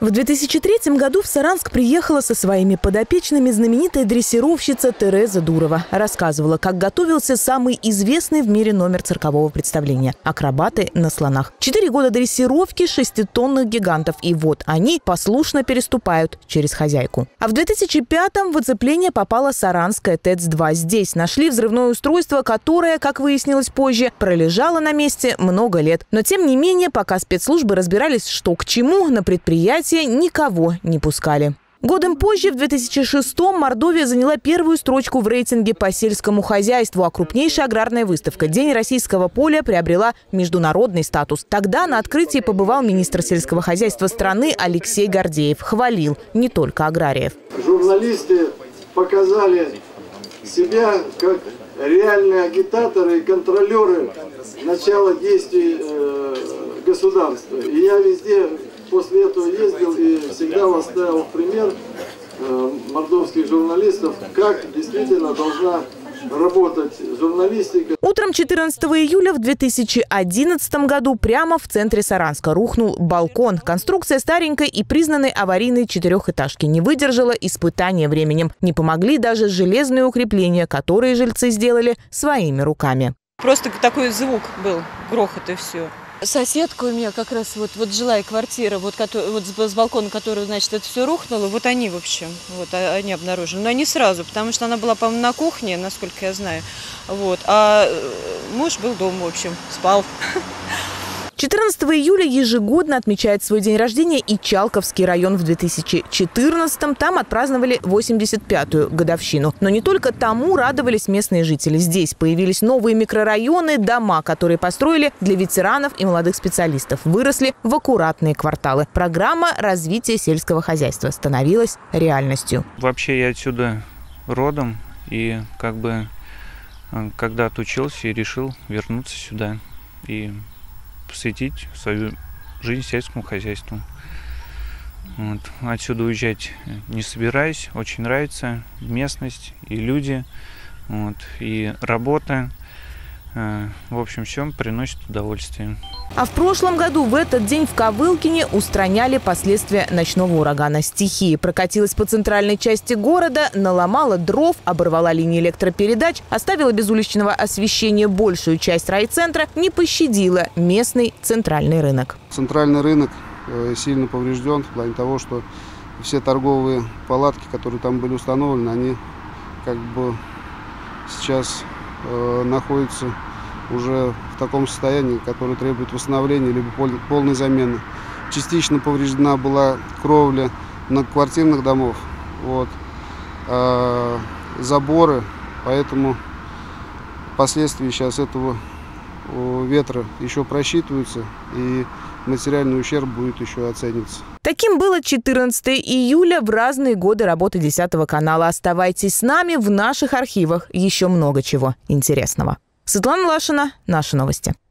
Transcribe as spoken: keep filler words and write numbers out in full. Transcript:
В две тысячи третьем году в Саранск приехала со своими подопечными знаменитая дрессировщица Тереза Дурова. Рассказывала, как готовился самый известный в мире номер циркового представления – акробаты на слонах. Четыре года дрессировки шеститонных гигантов. И вот они послушно переступают через хозяйку. А в две тысячи пятом в оцепление попала саранская ТЭЦ два. Здесь нашли взрывное устройство, которое, как выяснилось позже, пролежало на месте много лет. Но тем не менее, пока спецслужбы разбирались, что к чему, на предприятии никого не пускали. Годом позже, в две тысячи шестом, Мордовия заняла первую строчку в рейтинге по сельскому хозяйству, а крупнейшая аграрная выставка «День российского поля» приобрела международный статус. Тогда на открытии побывал министр сельского хозяйства страны Алексей Гордеев. Хвалил не только аграриев. Журналисты показали себя как реальные агитаторы и контролеры начала действий э, государства. И я везде после этого ездил и всегда восставил в пример э, мордовских журналистов, как действительно должна работать журналистика. Утром четырнадцатого июля в две тысячи одиннадцатом году прямо в центре Саранска рухнул балкон. Конструкция старенькой и признанной аварийной четырехэтажки не выдержала испытания временем. Не помогли даже железные укрепления, которые жильцы сделали своими руками. Просто такой звук был, грохот и все. Соседка у меня как раз вот, вот жилая квартира, вот, вот с балкона, который, значит, это все рухнуло, вот они, в общем, вот они обнаружили. Но не сразу, потому что она была, по-моему, на кухне, насколько я знаю. Вот, а муж был дома, в общем, спал. четырнадцатого июля ежегодно отмечает свой день рождения и Чалковский район. В две тысячи четырнадцатом там отпраздновали восемьдесят пятую годовщину. Но не только тому радовались местные жители. Здесь появились новые микрорайоны, дома, которые построили для ветеранов и молодых специалистов. Выросли в аккуратные кварталы. Программа развития сельского хозяйства становилась реальностью. Вообще я отсюда родом и как бы когда-то учился и решил вернуться сюда и посвятить свою жизнь сельскому хозяйству. Вот. Отсюда уезжать не собираюсь. Очень нравится местность и люди, вот, и работа. В общем, все приносит удовольствие. А в прошлом году в этот день в Ковылкине устраняли последствия ночного урагана. Стихия прокатилась по центральной части города, наломала дров, оборвала линии электропередач, оставила без уличного освещения большую часть райцентра, не пощадила местный центральный рынок. Центральный рынок сильно поврежден в плане того, что все торговые палатки, которые там были установлены, они как бы сейчас находится уже в таком состоянии, которое требует восстановления либо полной замены. Частично повреждена была кровля многоквартирных домов, вот, а, заборы, поэтому последствия сейчас этого ветра еще просчитываются, и материальный ущерб будет еще оцениваться. Таким было четырнадцатого июля в разные годы работы десятого канала. Оставайтесь с нами, в наших архивах еще много чего интересного. Светлана Лашина, Наши новости.